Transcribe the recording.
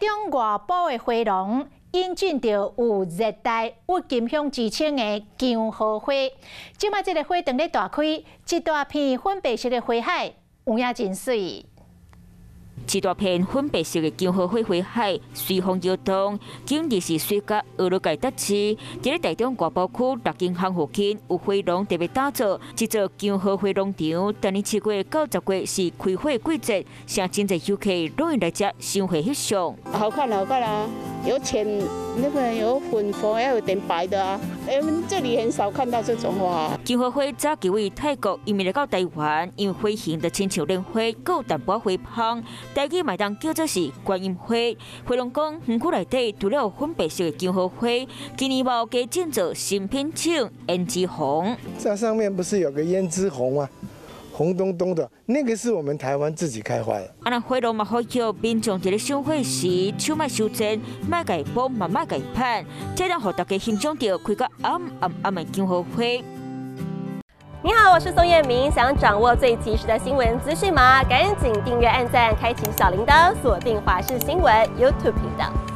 中外部的花农引进到有热带郁金香之称的姜荷花。即摆这个花正咧大开，一大片粉白色的花海，有影真水。 一大片粉白色的姜荷花花海，随风摇动，竟然是水甲俄罗界特区。在台中外埔区六金巷附近，有花农特别打造一座姜荷花农场。今年7月到10月是开花季节，相真侪游客拢会来这赏花翕相。 好看，好看啊！有浅那个有粉红，还有点白的啊。我们这里很少看到这种花。 姜荷花早期为泰国移民来到台湾，因为花型的亲像莲花，有淡薄花香。 台语麦当叫做是观音花。花农讲，园区内底除了有粉白色的姜荷花，今年嘛有加种做新品种胭脂红。 这上面不是有个胭脂红吗？红咚咚的，那个是我们台湾自己开发的。 那花农嘛好叫民众在咧赏花时，手莫收真，莫家补，嘛莫家盼，这让让大家欣赏到开个暗的姜荷花。 你好，我是宋彦明。想掌握最及时的新闻资讯吗？赶紧订阅、按赞、开启小铃铛，锁定华视新闻 YouTube 频道。